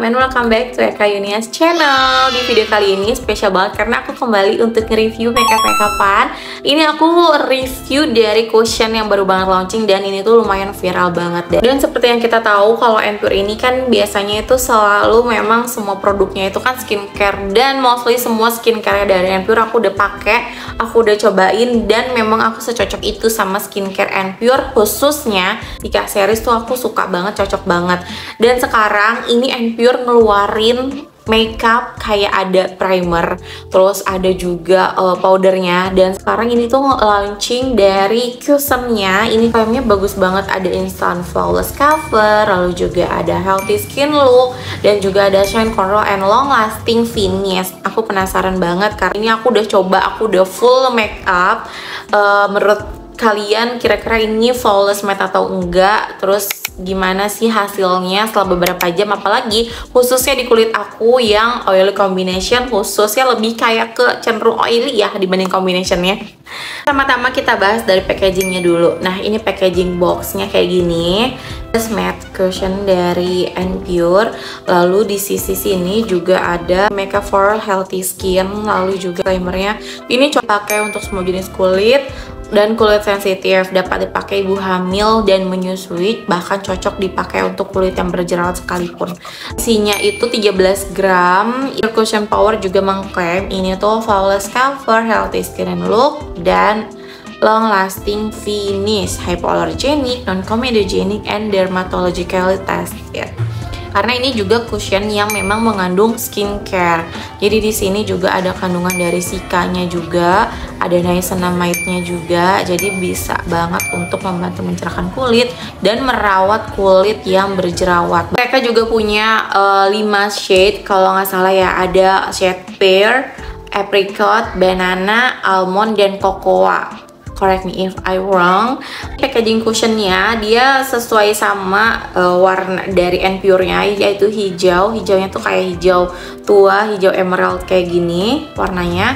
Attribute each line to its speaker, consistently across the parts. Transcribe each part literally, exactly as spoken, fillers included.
Speaker 1: malam and welcome back to Eka Yunia's channel. Di video kali ini spesial banget karena aku kembali untuk nge-review makeup-makeupan. Ini aku review dari Cushion yang baru banget launching dan ini tuh lumayan viral banget deh. Dan seperti yang kita tahu kalau Anpure ini kan biasanya itu selalu memang semua produknya itu kan skincare, dan mostly semua skincare dari Anpure aku udah pakai, aku udah cobain, dan memang aku secocok itu sama skincare Anpure. Khususnya Ika series tuh aku suka banget, cocok banget. Dan sekarang ini Anpure ngeluarin makeup kayak ada primer, terus ada juga uh, powdernya, dan sekarang ini tuh launching dari cushionnya. Ini klaimnya bagus banget, ada instant flawless cover, lalu juga ada healthy skin look, dan juga ada shine control and long lasting finish. Aku penasaran banget karena ini aku udah coba, aku udah full makeup. Uh, menurut kalian kira-kira ini flawless matte atau enggak? Terus gimana sih hasilnya setelah beberapa jam, apalagi khususnya di kulit aku yang oily combination, khususnya lebih kayak ke cenderung oily ya dibanding combinationnya. Pertama-tama kita bahas dari packagingnya dulu. Nah, ini packaging boxnya kayak gini, matte cushion dari Anpure. Lalu di sisi sini juga ada makeup for healthy skin, lalu juga primernya. Ini cocok pakai untuk semua jenis kulit dan kulit sensitif, dapat dipakai ibu hamil dan menyusui, bahkan cocok dipakai untuk kulit yang berjerawat sekalipun. Isinya itu tiga belas gram. Cushion Power juga mengklaim ini tuh flawless cover, healthy skin and look, dan long lasting finish, hypoallergenic, non comedogenic, and dermatologically tested. Karena ini juga cushion yang memang mengandung skincare. Jadi di sini juga ada kandungan dari sikanya juga, ada niacinamide-nya juga. Jadi bisa banget untuk membantu mencerahkan kulit dan merawat kulit yang berjerawat. Mereka juga punya uh, lima shade kalau nggak salah ya. Ada shade pear, apricot, banana, almond, dan cocoa. Correct me if I wrong. Packaging cushionnya dia sesuai sama uh, warna dari Anpure-nya, yaitu hijau. Hijaunya tuh kayak hijau tua, hijau emerald kayak gini warnanya.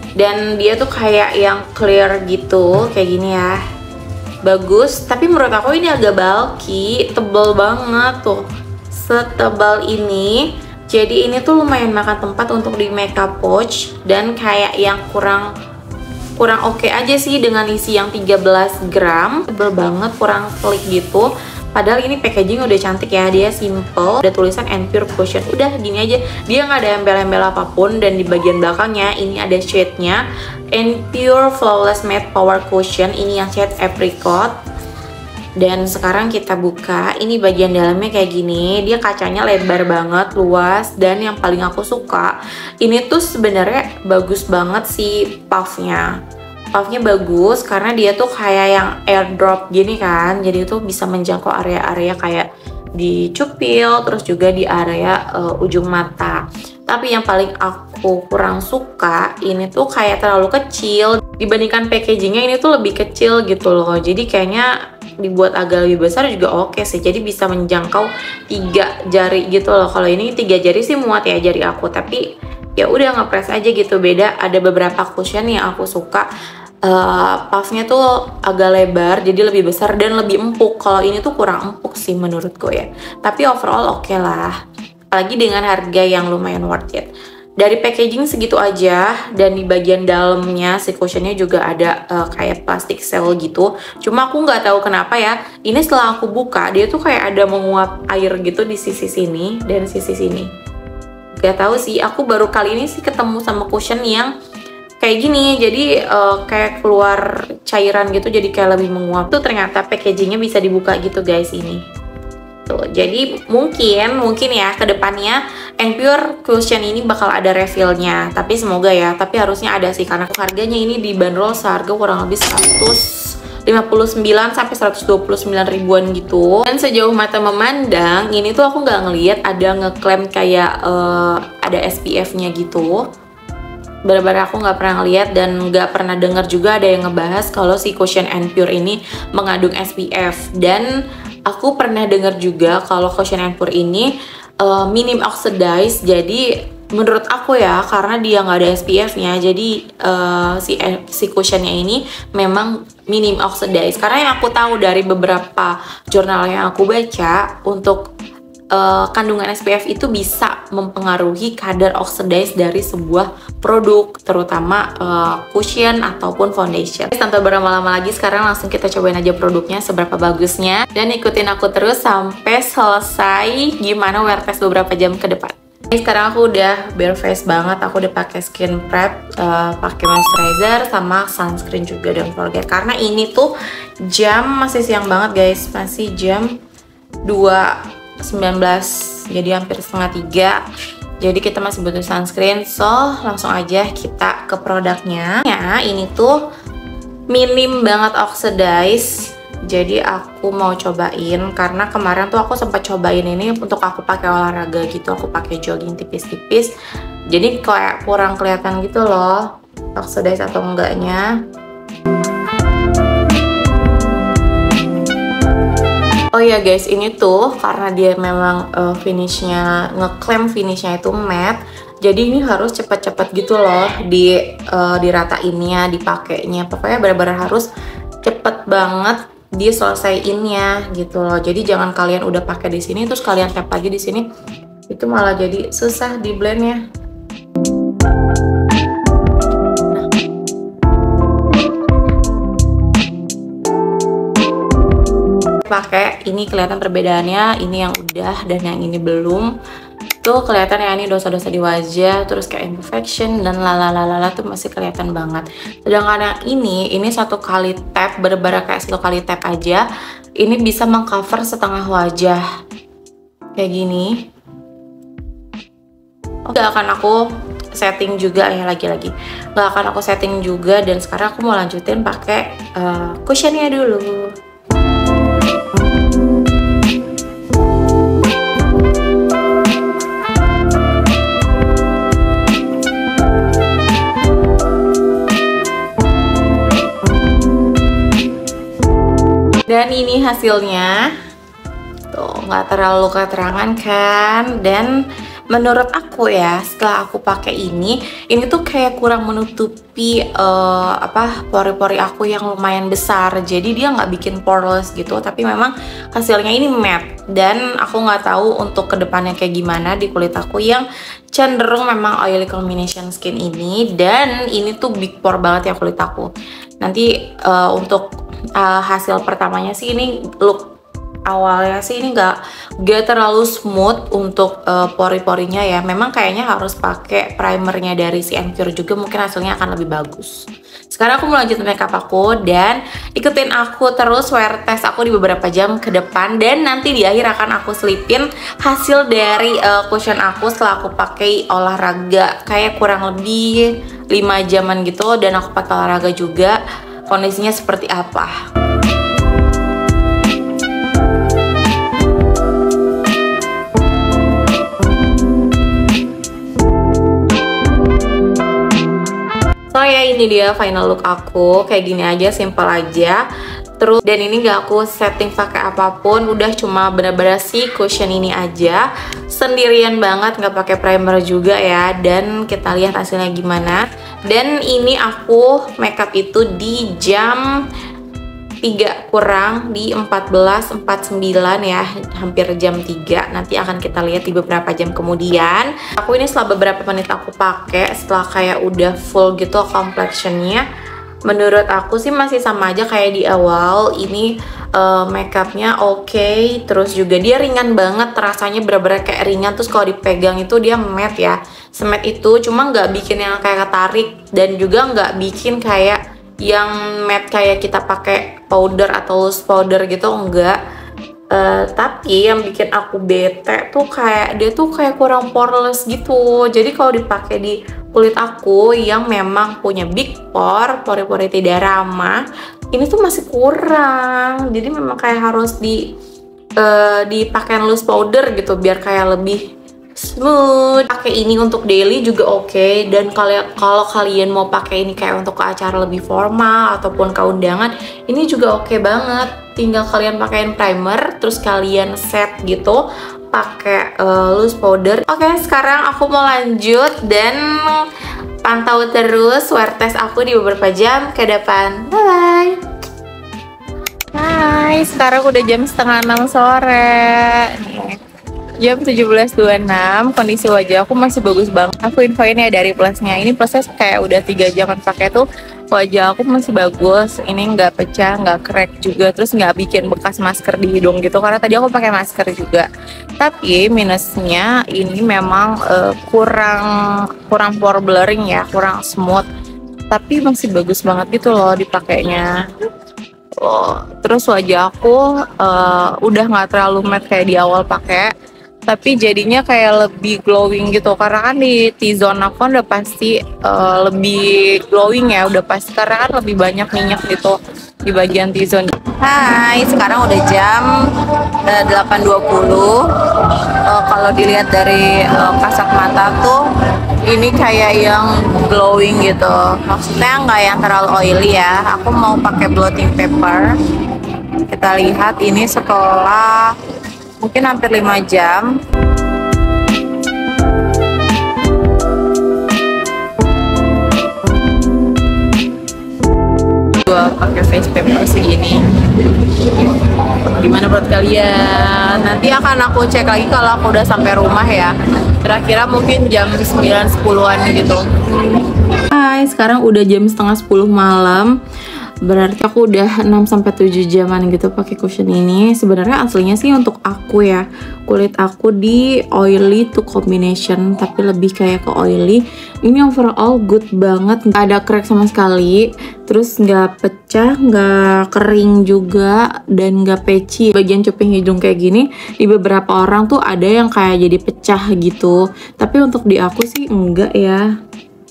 Speaker 1: Dan dia tuh kayak yang clear gitu, kayak gini ya. Bagus, tapi menurut aku ini agak bulky, tebel banget tuh. Setebal ini. Jadi ini tuh lumayan makan tempat untuk di makeup pouch, dan kayak yang kurang kurang oke okay aja sih dengan isi yang tiga belas gram. Tebel banget, kurang klik gitu. Padahal ini packaging udah cantik ya, dia simple, ada tulisan Anpure Cushion, udah gini aja, dia nggak ada embel-embel apapun. Dan di bagian belakangnya ini ada shade-nya, Anpure Flawless Matte Power Cushion, ini yang shade apricot. Dan sekarang kita buka, ini bagian dalamnya kayak gini, dia kacanya lebar banget, luas, dan yang paling aku suka, ini tuh sebenarnya bagus banget sih puffnya. Puffnya bagus karena dia tuh kayak yang airdrop gini kan, jadi itu bisa menjangkau area-area kayak di cupil, terus juga di area uh, ujung mata. Tapi yang paling aku kurang suka, ini tuh kayak terlalu kecil dibandingkan packagingnya. Ini tuh lebih kecil gitu loh, jadi kayaknya dibuat agak lebih besar juga oke okay sih, jadi bisa menjangkau tiga jari gitu loh. Kalau ini tiga jari sih muat ya jari aku, tapi ya udah ngepres aja gitu. Beda ada beberapa cushion yang aku suka uh, puffnya tuh agak lebar, jadi lebih besar dan lebih empuk. Kalau ini tuh kurang empuk sih menurutku ya, tapi overall oke okay lah, apalagi dengan harga yang lumayan worth it. Dari packaging segitu aja, dan di bagian dalamnya si cushionnya juga ada uh, kayak plastik sel gitu. Cuma aku nggak tahu kenapa ya, ini setelah aku buka dia tuh kayak ada menguap air gitu di sisi sini dan sisi sini. Gak tahu sih, aku baru kali ini sih ketemu sama cushion yang kayak gini, jadi uh, kayak keluar cairan gitu, jadi kayak lebih menguap. Tuh ternyata packagingnya bisa dibuka gitu guys ini. Tuh, jadi mungkin mungkin ya kedepannya Anpure Cushion ini bakal ada refillnya, tapi semoga ya, tapi harusnya ada sih karena harganya ini dibanderol seharga kurang lebih seratus lima puluh sembilan sampai seratus dua puluh sembilan ribuan gitu. Dan sejauh mata memandang ini tuh aku nggak ngelihat ada ngeklaim kayak uh, ada S P F-nya gitu. Benar-benar aku nggak pernah ngeliat dan nggak pernah dengar juga ada yang ngebahas kalau si cushion Anpure ini mengandung S P F. Dan aku pernah dengar juga kalau cushion Anpure ini uh, minim oxidize. Jadi menurut aku ya, karena dia nggak ada S P F-nya, jadi uh, si si cushionnya ini memang minim oxidize. Karena yang aku tahu dari beberapa jurnal yang aku baca, untuk uh, kandungan S P F itu bisa mempengaruhi kadar oxidize dari sebuah produk, terutama uh, cushion ataupun foundation. Tanpa berlama-lama lagi, sekarang langsung kita cobain aja produknya seberapa bagusnya, dan ikutin aku terus sampai selesai gimana wear test beberapa jam ke depan. Sekarang aku udah bare face banget, aku udah pakai skin prep, uh, pakai moisturizer sama sunscreen juga, don't forget. Karena ini tuh jam masih siang banget guys, masih jam dua sembilan belas, jadi hampir setengah tiga. Jadi kita masih butuh sunscreen, so langsung aja kita ke produknya. Ya, ini tuh minim banget oxidize. Jadi aku mau cobain, karena kemarin tuh aku sempat cobain ini untuk aku pakai olahraga gitu, aku pakai jogging tipis-tipis. Jadi kayak kurang kelihatan gitu loh, oxidize atau enggaknya. Oh ya guys, ini tuh karena dia memang uh, finishnya, ngeklaim finishnya itu matte. Jadi ini harus cepet-cepet gitu loh di uh, diratainnya, dipakainya. Pokoknya benar-benar harus cepet banget diselesaiinnya gitu loh. Jadi jangan kalian udah pakai di sini terus kalian tap lagi di sini, itu malah jadi susah di blendnya. Pakai ini kelihatan perbedaannya, ini yang udah dan yang ini belum. Tuh kelihatan ya, ini dosa-dosa di wajah, terus kayak imperfection dan lalalala tuh masih kelihatan banget. Sedangkan yang ini, ini satu kali tap, bener-bener kayak satu kali tap aja, ini bisa mengcover setengah wajah kayak gini. Gak akan aku setting juga ya, lagi-lagi gak akan aku setting juga. Dan sekarang aku mau lanjutin pakai uh, cushionnya dulu. Dan ini hasilnya, tuh nggak terlalu keterangan kan. Dan menurut aku ya, setelah aku pakai ini, ini tuh kayak kurang menutupi uh, apa pori-pori aku yang lumayan besar. Jadi dia nggak bikin poreless gitu, tapi memang hasilnya ini matte. Dan aku nggak tahu untuk kedepannya kayak gimana di kulit aku yang cenderung memang oily combination skin ini. Dan ini tuh big pore banget ya kulit aku. Nanti uh, untuk Uh, hasil pertamanya sih ini look awalnya sih ini nggak nggak terlalu smooth untuk uh, pori-porinya ya. Memang kayaknya harus pakai primernya dari si Enfure juga, mungkin hasilnya akan lebih bagus. Sekarang aku mau lanjut makeup aku, dan ikutin aku terus wear test aku di beberapa jam ke depan. Dan nanti di akhir akan aku selipin hasil dari uh, cushion aku setelah aku pakai olahraga kayak kurang lebih lima jaman gitu. Dan aku pakai olahraga juga, kondisinya seperti apa. So ya, ini dia final look aku, kayak gini aja, simple aja. Terus dan ini gak aku setting pakai apapun, udah cuma bener-bener si cushion ini aja, sendirian banget, nggak pakai primer juga ya. Dan kita lihat hasilnya gimana. Dan ini aku makeup itu di jam tiga kurang, di empat belas empat puluh sembilan ya, hampir jam tiga. Nanti akan kita lihat di beberapa jam kemudian. Aku ini setelah beberapa menit aku pakai, setelah kayak udah full gitu complexionnya, menurut aku sih masih sama aja kayak di awal. Ini uh, makeupnya oke, okay. Terus juga dia ringan banget, rasanya bener-bener kayak ringan. Terus kalau dipegang itu dia matte ya, semat itu, cuma nggak bikin yang kayak ketarik, dan juga nggak bikin kayak yang matte kayak kita pakai powder atau loose powder gitu, enggak. Uh, tapi yang bikin aku bete tuh kayak dia tuh kayak kurang poreless gitu. Jadi kalau dipakai di kulit aku yang memang punya big pore, pori-pori tidak ramah, ini tuh masih kurang. Jadi memang kayak harus di uh, dipakai loose powder gitu biar kayak lebih smooth. Pakai ini untuk daily juga oke, okay. Dan kalian kalau kalian mau pakai ini kayak untuk ke acara lebih formal ataupun ke undangan, ini juga oke okay banget. Tinggal kalian pakein primer, terus kalian set gitu pakai uh, loose powder. Oke, okay, sekarang aku mau lanjut dan pantau terus wear test aku di beberapa jam ke depan. Bye bye. Hai, sekarang udah jam setengah enam sore. Nih. jam tujuh belas dua puluh enam, kondisi wajah aku masih bagus banget. Aku infoin ya dari plusnya. Ini plusnya kayak udah tiga jaman pakai tuh wajah aku masih bagus. Ini nggak pecah, nggak crack juga, terus nggak bikin bekas masker di hidung gitu. Karena tadi aku pakai masker juga. Tapi minusnya ini memang uh, kurang kurang pore blurring ya, kurang smooth. Tapi masih bagus banget gitu loh dipakainya. Oh, terus wajah aku uh, udah nggak terlalu matte kayak di awal pakai, tapi jadinya kayak lebih glowing gitu. Karena kan di T-zone aku kan udah pasti uh, lebih glowing ya, udah pasti karena kan lebih banyak minyak gitu di bagian T-zone. Hai, sekarang udah jam uh, delapan dua puluh. Uh, kalau dilihat dari uh, kasat mata tuh ini kayak yang glowing gitu, maksudnya nggak yang terlalu oily ya. Aku mau pakai blotting paper. Kita lihat ini setelah mungkin hampir lima jam. Gua pakai face paper segini. Gimana menurut kalian? Nanti akan aku cek lagi kalau aku udah sampai rumah ya. Kira-kira mungkin jam sembilan sepuluhan gitu. Hai, sekarang udah jam setengah sepuluh malam. Berarti aku udah enam sampai tujuh jaman gitu pakai cushion ini. Sebenarnya aslinya sih untuk aku ya, kulit aku di oily to combination, tapi lebih kayak ke oily. Ini overall good banget, nggak ada crack sama sekali, terus nggak pecah, nggak kering juga, dan nggak peci. Bagian cuping hidung kayak gini di beberapa orang tuh ada yang kayak jadi pecah gitu, tapi untuk di aku sih enggak ya.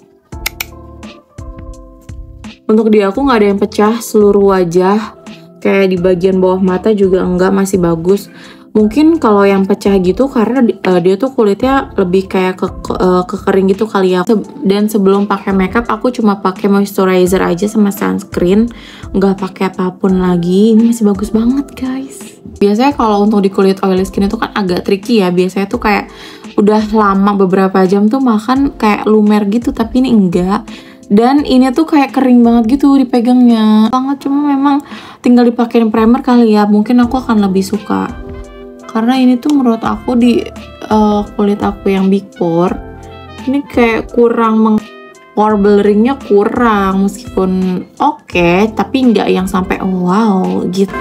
Speaker 1: Untuk di aku nggak ada yang pecah seluruh wajah, kayak di bagian bawah mata juga enggak, masih bagus. Mungkin kalau yang pecah gitu karena uh, dia tuh kulitnya lebih kayak ke, ke uh, kekering gitu kali ya. Se dan sebelum pakai makeup aku cuma pakai moisturizer aja sama sunscreen, nggak pakai apapun lagi. Ini masih bagus banget guys. Biasanya kalau untuk di kulit oily skin itu kan agak tricky ya. Biasanya tuh kayak udah lama beberapa jam tuh makan kayak lumer gitu, tapi ini enggak. Dan ini tuh kayak kering banget gitu dipegangnya banget, cuma memang tinggal dipakein primer kali ya, mungkin aku akan lebih suka. Karena ini tuh menurut aku di uh, kulit aku yang big pore, ini kayak kurang meng pore blurringnya kurang, meskipun oke, okay, tapi nggak yang sampai wow gitu.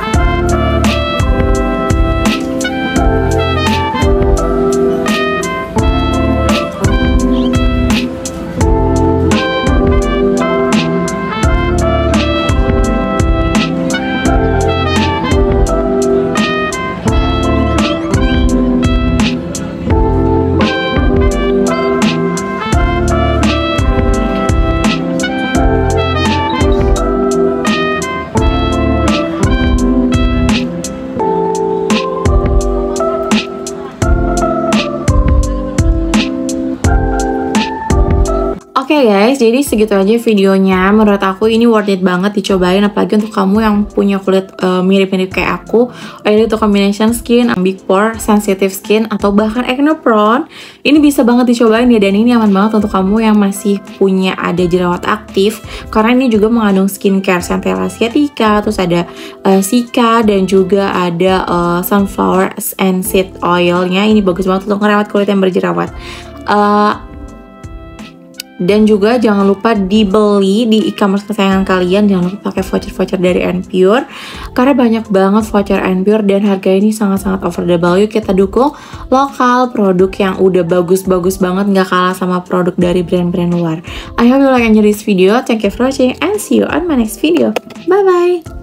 Speaker 1: Oke okay guys, jadi segitu aja videonya. Menurut aku ini worth it banget dicobain, apalagi untuk kamu yang punya kulit uh, mirip-mirip kayak aku, oily to combination skin, big pore, sensitive skin, atau bahkan acne prone. Ini bisa banget dicobain ya, dan ini aman banget untuk kamu yang masih punya ada jerawat aktif, karena ini juga mengandung skincare Centella Asiatica, terus ada uh, Cica, dan juga ada uh, sunflower and seed oilnya. Ini bagus banget untuk ngerawat kulit yang berjerawat. Uh, Dan juga jangan lupa dibeli di e-commerce kesayangan kalian. Jangan lupa pakai voucher-voucher dari Anpure, karena banyak banget voucher Anpure dan harga ini sangat-sangat affordable. Yuk kita dukung lokal produk yang udah bagus-bagus banget, nggak kalah sama produk dari brand-brand luar. I hope you like and enjoy this video. Thank you for watching and see you on my next video. Bye-bye!